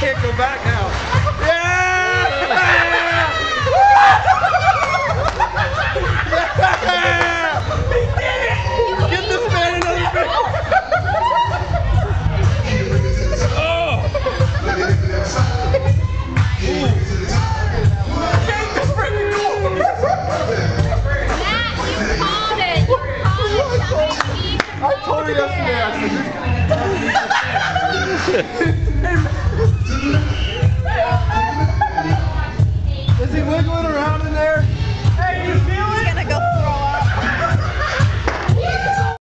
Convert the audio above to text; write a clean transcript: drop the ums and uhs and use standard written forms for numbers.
can't go back now. Yeah! Yeah! He did it! Get this man another fish! Oh! I told her yesterday, I said, is he wiggling around in there? Hey,